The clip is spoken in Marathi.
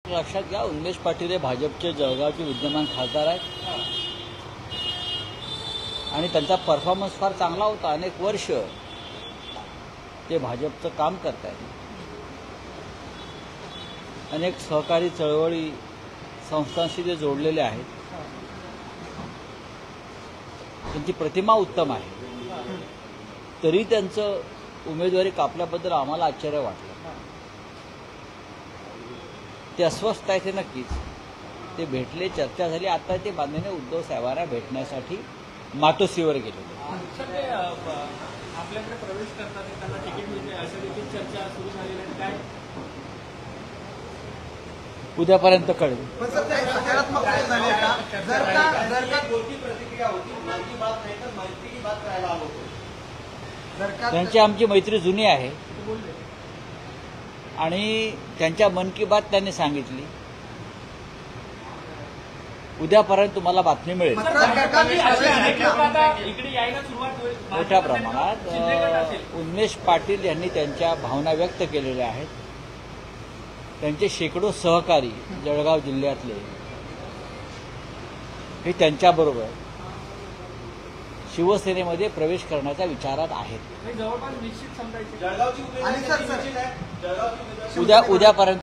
लक्षात घ्या, उन्मेष पाटील हे भाजपचे जळगावचे विद्यमान खासदार आहेत आणि त्यांचा परफॉर्मन्स फार चांगला होता. अनेक वर्ष ते भाजपचं काम करत आहेत. अनेक सहकारी चळवळी संस्थांशी ते जोडलेले आहेत. त्यांची प्रतिमा उत्तम आहे. तरी त्यांचं उमेदवारी कापल्याबद्दल आम्हाला आश्चर्य वाटलं. ते अस्वस्थ आहेत हे नक्कीच. ते भेटले, चर्चा झाली. आता ते माननीय उद्धव साहेबांना भेटण्यासाठी मातोश्रीवर गेले. आपल्याकडे प्रवेश करतात, त्यांना तिकीट मिळते अशा देखील चर्चा सुरू झालेली आहे. काय उद्यापर्यंत कळेल. सकारात्मक झाले का? जर का प्रतिक्रिया होती, मन की बात नाही तर मैत्री की बात करायला आलो होतो. त्यांची आमची मैत्री जुनी आहे आणि त्यांच्या मन की बात त्यांनी सांगितली. उद्यापर्यंत तुम्हाला बातमी मिळेल. मोठ्या प्रमाणात उन्मेष पाटील यांनी त्यांच्या भावना व्यक्त केलेल्या आहेत. त्यांचे शेकडो सहकारी जळगाव जिल्ह्यातले हे त्यांच्याबरोबर शिवसेनेमध्ये प्रवेश करण्याच्या विचारात आहेत. जवळपास निश्चित समजायचे. उद्यापर्यंत